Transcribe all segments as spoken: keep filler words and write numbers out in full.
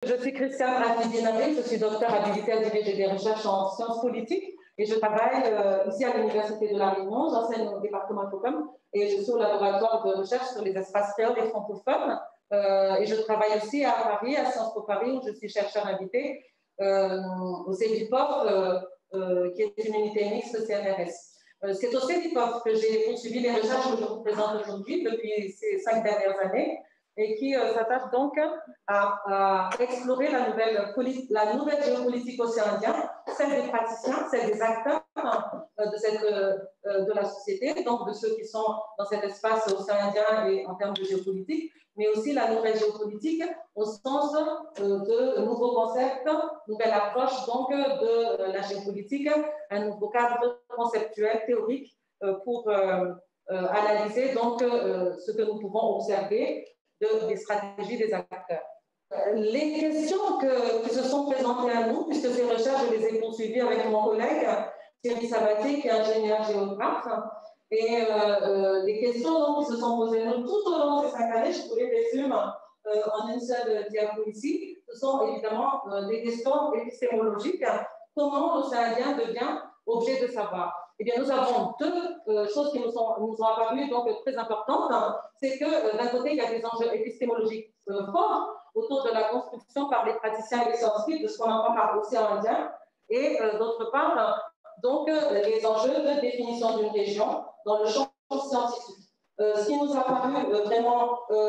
je suis Christiane Rafidi-Nabé, je suis docteur habilitée à diriger des recherches en sciences politiques et je travaille euh, ici à l'Université de La Réunion, j'enseigne au département Cocom et je suis au laboratoire de recherche sur les espaces créoles et francophones euh, et je travaille aussi à Paris, à Sciences Po Paris, où je suis chercheur invité euh, au CEVIPOF, euh, euh, qui est une unité mixte C N R S. Euh, C'est au CEVIPOF que j'ai poursuivi les recherches que je vous présente aujourd'hui depuis ces cinq dernières années, et qui euh, s'attache donc à, à explorer la nouvelle, la nouvelle géopolitique océanienne, celle des praticiens, celle des acteurs euh, de, cette, euh, de la société, donc de ceux qui sont dans cet espace océanien et en termes de géopolitique, mais aussi la nouvelle géopolitique au sens euh, de nouveaux concepts, nouvelle approche donc de euh, la géopolitique, un nouveau cadre conceptuel, théorique euh, pour euh, euh, analyser donc euh, ce que nous pouvons observer De, des stratégies des acteurs. Les questions que, qui se sont présentées à nous, puisque ces recherches, je les ai poursuivies avec mon collègue Thierry Sabatier, qui est ingénieur géographe, et euh, euh, les questions donc, qui se sont posées nous tout au long de ces cinq années, je vous les résume euh, en une seule diapo ici, ce sont évidemment euh, des questions épistémologiques. Comment l'océanien devient objet de savoir? Eh bien, nous avons deux euh, choses qui nous, sont, nous ont apparues donc très importantes. C'est que euh, d'un côté, il y a des enjeux épistémologiques euh, forts autour de la construction par les praticiens et les scientifiques de ce qu'on entend par océan Indien, et euh, d'autre part, donc euh, les enjeux de définition d'une région dans le champ scientifique. Euh, ce qui nous a paru euh, vraiment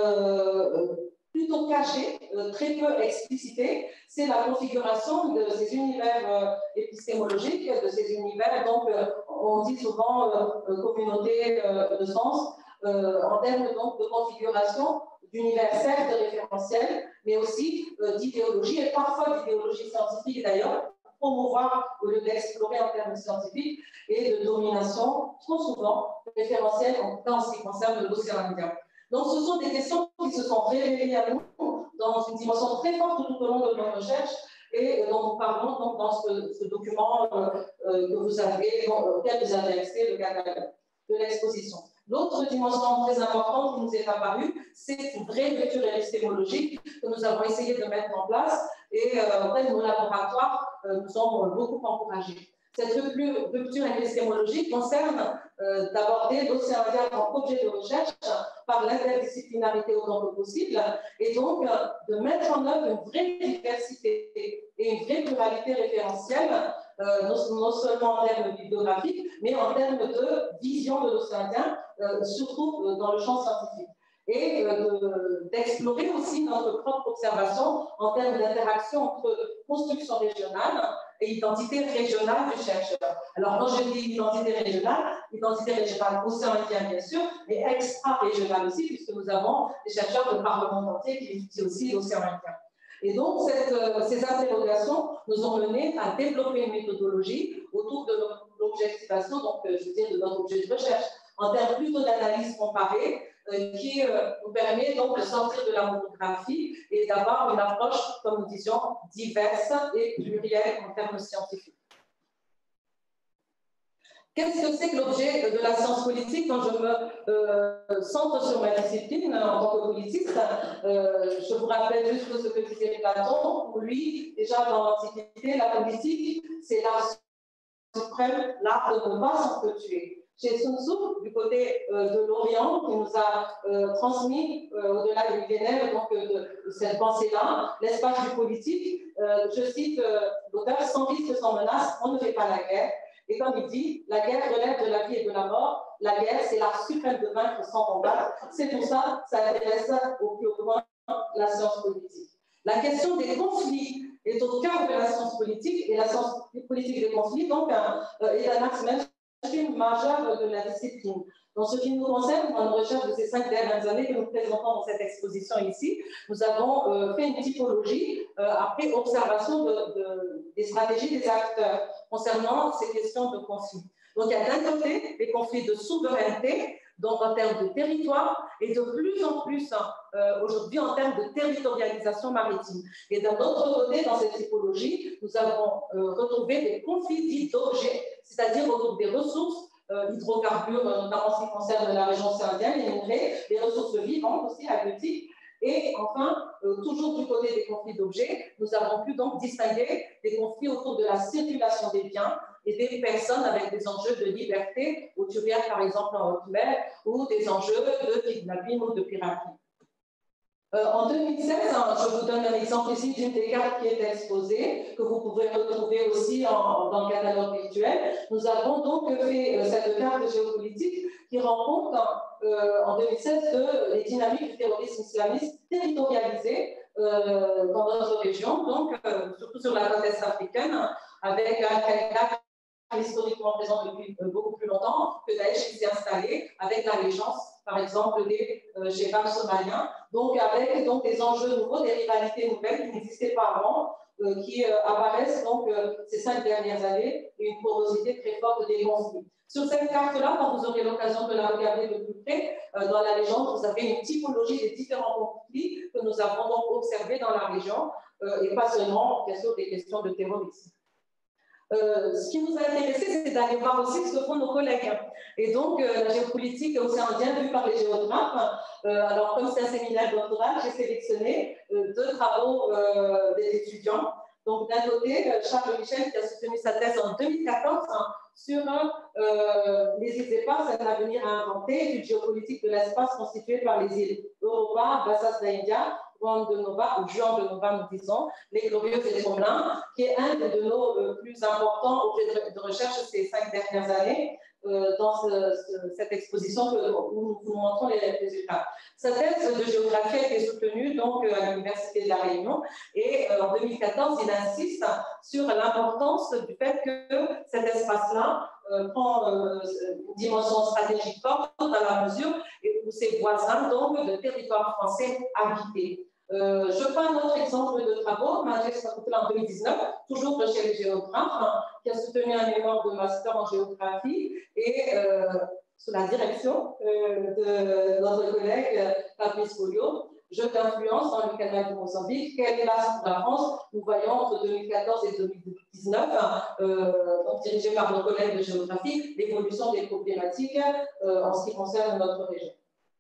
euh, plutôt caché, euh, très peu explicité, c'est la configuration de ces univers euh, épistémologiques, de ces univers, donc euh, on dit souvent euh, communauté euh, de sens, euh, en termes donc de configuration d'univers certes référentiel, mais aussi euh, d'idéologie, et parfois d'idéologie scientifique d'ailleurs, promouvoir au lieu d'explorer en termes scientifiques, et de domination, trop souvent référentielle, en tout cas en ce qui concerne l'océan Indien. Donc, ce sont des questions qui se sont révélées à nous dans une dimension très forte tout au long de nos recherches et dont nous parlons donc dans ce, ce document euh, euh, que vous avez, auquel vous avez accès, le catalogue de l'exposition. L'autre dimension très importante qui nous est apparue, c'est une vraie lecture épistémologique que nous avons essayé de mettre en place et euh, auquel nos laboratoires euh, nous ont beaucoup encouragés. Cette rupture épistémologique concerne euh, d'aborder l'océan Indien en objet de recherche par l'interdisciplinarité autant que possible et donc euh, de mettre en œuvre une vraie diversité et une vraie pluralité référentielle, euh, non, non seulement en termes bibliographiques, mais en termes de vision de l'océan Indien, euh, surtout euh, dans le champ scientifique. Et euh, d'explorer de, aussi notre propre observation en termes d'interaction entre construction régionale et identité régionale du chercheur. Alors, quand je dis identité régionale, identité régionale océan Indien, bien sûr, mais extra-régionale aussi, puisque nous avons des chercheurs de par le monde entier qui étudient aussi l'océan Indien. Et donc, cette, euh, ces interrogations nous ont mené à développer une méthodologie autour de l'objectivation, donc, euh, je veux dire, de notre objet de recherche, en termes plutôt d'analyse comparée, euh, qui euh, nous permet donc de sortir de la monographie et d'avoir une approche, comme nous disions, diverse et plurielle en termes scientifiques. Qu'est-ce que c'est que l'objet de la science politique? Quand je me euh, centre sur ma discipline en tant que politiste, euh, je vous rappelle juste ce que disait Platon. Pour lui, déjà dans l'Antiquité, la politique, c'est l'art suprême, l'art de ne pas s'entretuer. Chez Sun Tzu, du côté euh, de l'Orient, qui nous a euh, transmis, euh, au-delà du millénaire, donc euh, de, de cette pensée-là, l'espace du politique, euh, je cite euh, l'auteur, sans risque, sans menace, on ne fait pas la guerre. Et comme il dit, la guerre relève de la vie et de la mort. La guerre, c'est l'art suprême de vaincre sans combattre. C'est pour ça que ça intéresse au plus haut point la science politique. La question des conflits est au cœur de la science politique, et la science politique des conflits, donc, euh, est un axe majeur de la discipline. Dans ce qui nous concerne, dans nos recherches de ces cinq dernières années que nous présentons dans cette exposition ici, nous avons euh, fait une typologie euh, après observation de, de, des stratégies des acteurs concernant ces questions de conflit. Donc, il y a d'un côté les conflits de souveraineté, donc en termes de territoire, et de plus en plus euh, aujourd'hui en termes de territorialisation maritime. Et d'un autre côté, dans cette typologie, nous avons euh, retrouvé des conflits dits d'objets, c'est-à-dire autour des ressources, euh, hydrocarbures, notamment en ce qui concerne la région océanienne, les minerais, les ressources vivantes aussi, halieutiques, Et enfin, euh, toujours du côté des conflits d'objets, nous avons pu donc distinguer des conflits autour de la circulation des biens et des personnes avec des enjeux de liberté, où tu viens par exemple en haute mer, ou des enjeux de kidnapping ou de piraterie. Euh, en deux mille seize, hein, je vous donne un exemple ici d'une des cartes qui est exposée, que vous pouvez retrouver aussi en, dans le catalogue virtuel. Nous avons donc fait euh, cette carte géopolitique qui rend compte euh, en deux mille seize de les dynamiques du terrorisme islamiste territorialisées euh, dans notre région, donc euh, surtout sur la côte est africaine, avec Al-Qaïda historiquement présent depuis euh, beaucoup plus longtemps, que Daesh qui s'est installé avec la régence, par exemple, des euh, shebabs somaliens, donc avec donc, des enjeux nouveaux, des rivalités nouvelles qui n'existaient pas avant, euh, qui euh, apparaissent donc euh, ces cinq dernières années, et une porosité très forte des conflits. Sur cette carte-là, quand vous aurez l'occasion de la regarder de plus près, euh, dans la légende, vous avez une typologie des différents conflits que nous avons donc observés dans la région, euh, et pas seulement, bien sûr, des questions de terrorisme. Euh, ce qui nous a intéressé, c'est d'aller voir aussi ce que font nos collègues. Et donc, euh, la géopolitique océan Indien vue par les géographes. Euh, alors, comme c'est un séminaire doctoral, j'ai sélectionné euh, deux travaux euh, des étudiants. Donc, d'un côté, Charles Michel, qui a soutenu sa thèse en deux mille quatorze hein, sur euh, les îles éparses, un avenir à inventer, une géopolitique de l'espace constituée par les îles Europa, Bassas d'India, Juan de Nova, ou Juan de Nova, nous disons, les Glorieuses et les Tromblins, qui est un de nos euh, plus importants objets de, de recherche ces cinq dernières années, euh, dans ce, ce, cette exposition que, où nous vous montrons les résultats. Sa thèse de géographie a été soutenue donc, à l'Université de La Réunion, et euh, en deux mille quatorze, il insiste sur l'importance du fait que cet espace-là euh, prend euh, une dimension stratégique forte dans la mesure où ses voisins donc, de territoires français habités. Euh, je prends un autre exemple de travaux, Majes en deux mille dix-neuf, toujours chez les géographes, hein, qui a soutenu un mémoire de master en géographie et euh, sous la direction euh, de notre collègue Fabrice Folio, Jeu d'influence dans le canal de Mozambique, quelle est la, la France? Nous voyons entre deux mille quatorze et deux mille dix-neuf, euh, donc dirigé par nos collègues de géographie, l'évolution des problématiques euh, en ce qui concerne notre région.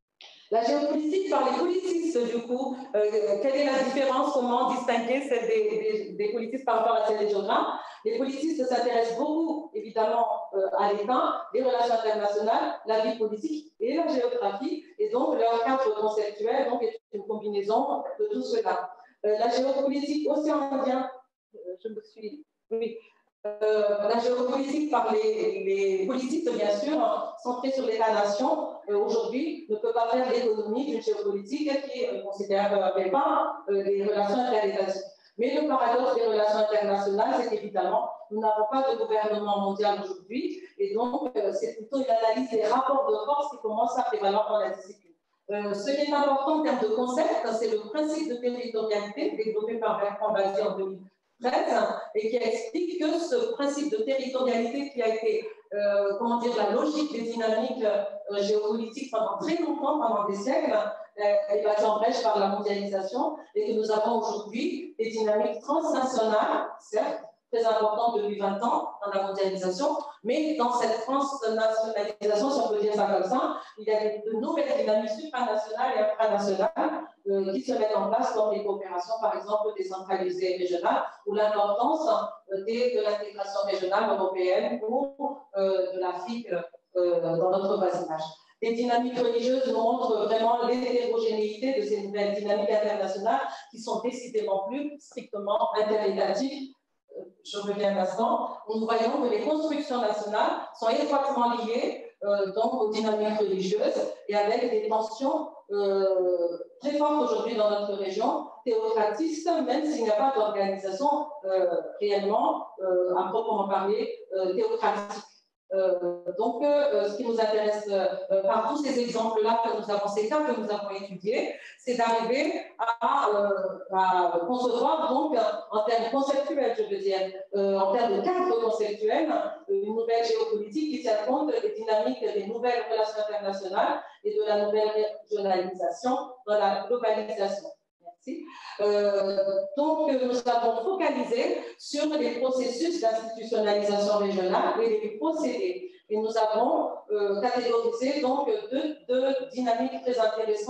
La géopolitique par les politistes, du coup, euh, quelle est la différence, comment distinguer celle des, des, des politistes par rapport à celle des géographes? Les politistes s'intéressent beaucoup, évidemment, euh, à l'État, les relations internationales, la vie politique et la géographie, et donc leur cadre conceptuel donc, est une combinaison de tout cela. Euh, la géopolitique océan Indien, euh, je me suis... Oui. Euh, la géopolitique par les, les politistes, bien sûr, centrés sur l'État-nation, euh, aujourd'hui, ne peut pas faire l'économie d'une géopolitique qui ne euh, considère euh, pas euh, les relations interétatiques. Mais le paradoxe des relations internationales, c'est qu'évidemment, nous n'avons pas de gouvernement mondial aujourd'hui, et donc euh, c'est plutôt une analyse des rapports de force qui commence à prévaloir dans la discipline. Euh, ce qui est important en termes de concept, c'est le principe de territorialité développé par Bertrand Bazzi en deux mille treize et qui explique que ce principe de territorialité qui a été, euh, comment dire, la logique des dynamiques euh, géopolitiques pendant très longtemps, pendant des siècles, euh, est battue en brèche par la mondialisation et que nous avons aujourd'hui des dynamiques transnationales, certes, très importantes depuis vingt ans dans la mondialisation, mais dans cette transnationalisation, si on peut dire ça comme ça, il y a de nouvelles dynamiques supranationales et infranationales euh, qui se mettent en place dans les coopérations, par exemple, décentralisées régionales, ou l'importance euh, de l'intégration régionale européenne ou euh, de l'Afrique euh, dans notre voisinage. Les dynamiques religieuses montrent vraiment l'hétérogénéité de ces nouvelles dynamiques internationales qui sont décidément plus strictement interétatiques. Je reviens un instant. Nous voyons que les constructions nationales sont étroitement liées euh, donc aux dynamiques religieuses et avec des tensions euh, très fortes aujourd'hui dans notre région, théocratistes, même s'il n'y a pas d'organisation euh, réellement, euh, à proprement parler, euh, théocratique. Euh, donc, euh, ce qui nous intéresse euh, par tous ces exemples-là que nous avons, ces cas que nous avons étudiés, c'est d'arriver à, euh, à concevoir, donc, en termes conceptuels, je veux dire, euh, en termes de cadre conceptuel, une nouvelle géopolitique qui tient compte des dynamiques des nouvelles relations internationales et de la nouvelle régionalisation dans la globalisation. Merci. Euh, donc, nous avons focalisé sur les processus d'institutionnalisation régionale et les procédés. Et nous avons euh, catégorisé donc deux, deux dynamiques très intéressantes.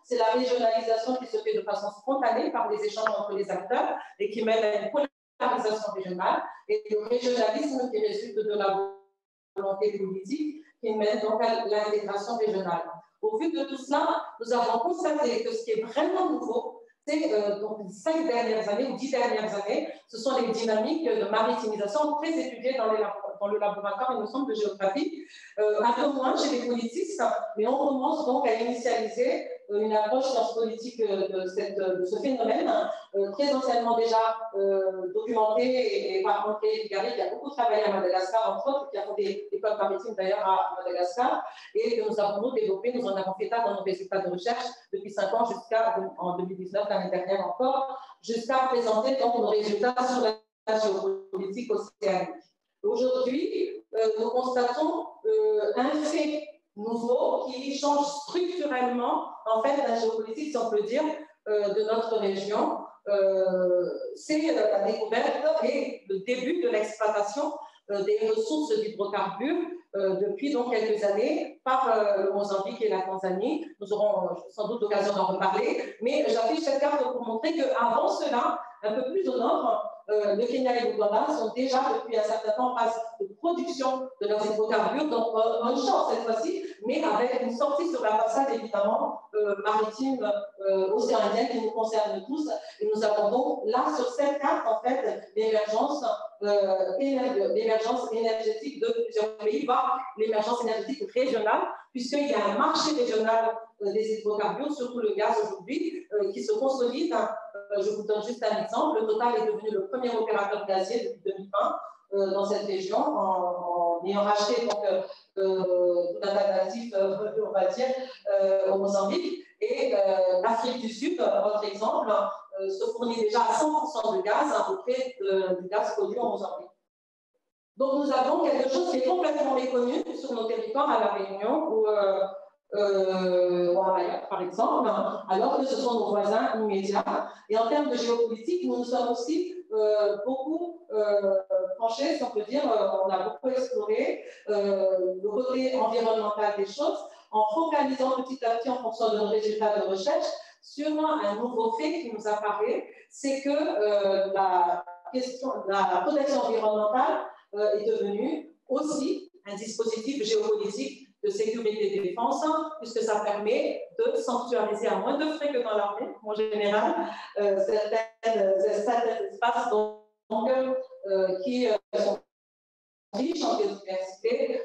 c'est la régionalisation qui se fait de façon spontanée par les échanges entre les acteurs et qui mène à une polarisation régionale, et le régionalisme qui résulte de la volonté politique qui mène donc à l'intégration régionale. Au vu de tout cela, nous avons constaté que ce qui est vraiment nouveau, c'est euh, donc les cinq dernières années ou dix dernières années, ce sont les dynamiques de maritimisation très étudiées dans, les, dans le laboratoire, il me semble, de géographie, euh, un peu moins chez les politistes, mais on commence donc à initialiser euh, une approche science politique euh, de, cette, de ce phénomène, euh, très anciennement déjà euh, documenté et, et par André Dugarry, qui a beaucoup travaillé à Madagascar, entre autres, qui a fondé l'école maritime d'ailleurs à Madagascar, et que nous avons nous développé, nous en avons fait état dans nos résultats de recherche depuis cinq ans jusqu'à en deux mille dix-neuf, l'année dernière encore, jusqu'à présenter donc nos résultats sur la géopolitique océanique. Aujourd'hui, euh, nous constatons euh, un fait nouveau qui change structurellement en fait la géopolitique, si on peut dire, euh, de notre région. Euh, c'est la découverte et le début de l'exploitation euh, des ressources d'hydrocarbures euh, depuis donc quelques années par euh, le Mozambique et la Tanzanie. Nous aurons euh, sans doute l'occasion d'en reparler, mais j'affiche cette carte pour montrer qu'avant cela, un peu plus au nord, euh, le Kenya et l'Ouganda sont déjà depuis un certain temps en phase de production de leurs hydrocarbures, donc euh, onshore cette fois-ci, mais avec une sortie sur la façade évidemment euh, maritime euh, océanienne qui nous concerne tous. Et nous avons donc là sur cette carte en fait l'émergence euh, l'émergence énergétique de plusieurs pays, voire l'émergence énergétique régionale, puisqu'il y a un marché régional euh, des hydrocarbures, surtout le gaz aujourd'hui, euh, qui se consolide. Euh, je vous donne juste un exemple. Le Total est devenu le premier opérateur gazier depuis deux mille vingt euh, dans cette région, en, en ayant racheté donc, euh, tout un tas d'actifs, euh, on va dire, euh, au Mozambique. Et euh, l'Afrique du Sud, autre exemple, euh, se fournit déjà à cent pour cent de gaz, à peu près de, du gaz produit en Mozambique. Donc nous avons quelque chose qui est complètement méconnu sur nos territoires à La Réunion ou, euh, euh, ou à Mayotte, par exemple, alors que ce sont nos voisins immédiats. Et en termes de géopolitique, nous nous sommes aussi euh, beaucoup euh, penchés, si on peut dire, euh, on a beaucoup exploré euh, le côté environnemental des choses, en focalisant petit à petit en fonction de nos résultats de recherche sur un nouveau fait qui nous apparaît, c'est que euh, la question, la protection environnementale euh, est devenue aussi un dispositif géopolitique de sécurité et de défense, puisque ça permet de sanctuariser à moins de frais que dans l'armée, en général, euh, certains espaces donc, euh, qui euh, sont riches en biodiversité,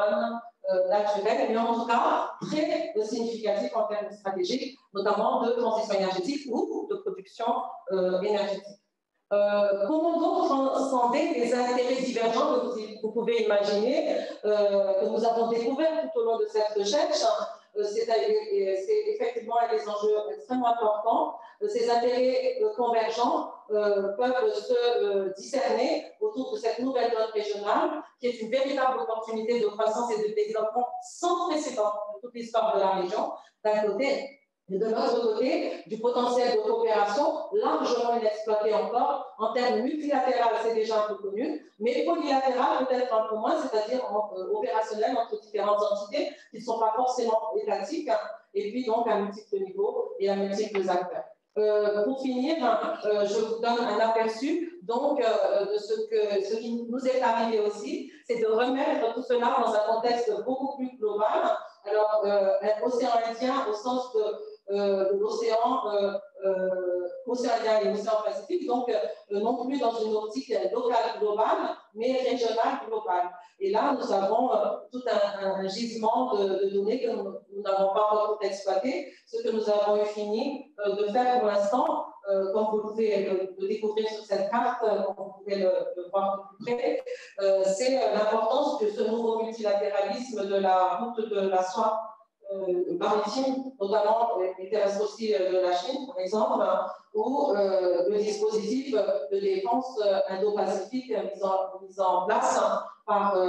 euh, naturelle, mais en tout cas très significatif en termes stratégiques, notamment de transition énergétique ou de production euh, énergétique. Euh, comment donc transcender les intérêts divergents que vous, vous pouvez imaginer, euh, que nous avons découvert tout au long de cette recherche? euh, C'est effectivement un des enjeux extrêmement importants. Euh, ces intérêts euh, convergents euh, peuvent se euh, discerner autour de cette nouvelle donne régionale, qui est une véritable opportunité de croissance et de développement sans précédent de toute l'histoire de la région, d'un côté. Et de l'autre côté, du potentiel de coopération largement inexploité encore. En termes multilatéral, c'est déjà un peu connu, mais polylatéral peut-être un peu moins, c'est-à-dire euh, opérationnel entre différentes entités qui ne sont pas forcément étatiques, et puis donc à multiples niveaux et à multiples acteurs. Euh, pour finir, euh, je vous donne un aperçu donc euh, de ce, que, ce qui nous est arrivé aussi, c'est de remettre tout cela dans un contexte beaucoup plus global. Alors, euh, un océan Indien au sens de Euh, de l'océan euh, euh, océanien et l'océan Pacifique, donc euh, non plus dans une optique locale globale, mais régionale globale. Et là, nous avons euh, tout un, un gisement de, de données que nous, nous n'avons pas encore exploité. Ce que nous avons eu fini euh, de faire pour l'instant, euh, comme vous pouvez le, le découvrir sur cette carte, euh, comme vous pouvez le, le voir de plus près, euh, c'est euh, l'importance de ce nouveau multilatéralisme de la route de la soie Euh, maritime, notamment les terrestres aussi euh, de la Chine, par exemple, ou euh, le dispositif de défense indo-pacifique mis en, mis en place par euh,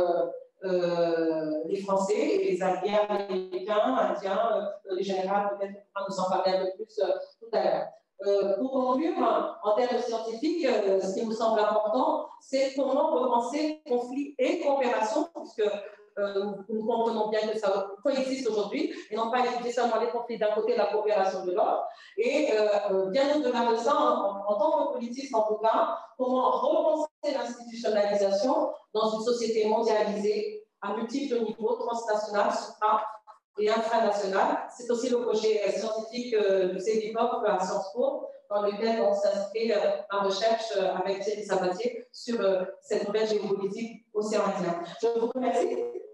euh, les Français et les alliés américains, indiens, euh, les généraux peut-être pourra nous en parler un peu plus euh, tout à l'heure. Euh, pour conclure, en termes scientifiques, euh, ce qui nous semble important, c'est comment repenser conflit et coopération, puisque euh, nous comprenons bien que ça coexiste aujourd'hui, et non pas étudier seulement les conflits d'un côté et la coopération de l'autre. Et euh, bien au-delà de ça, en, en tant que politiste en tout cas, comment repenser l'institutionnalisation dans une société mondialisée à multiples niveaux, transnationales, supra- et infranationales. C'est aussi le projet scientifique euh, du CEDIPOP à Sciences Po, dans lequel on s'inscrit euh, en recherche euh, avec Thierry Sabatier sur euh, cette nouvelle géopolitique océanienne. Je vous remercie.